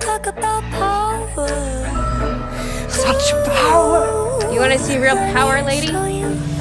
talk about power. Such power! You want to see real power, lady? Show you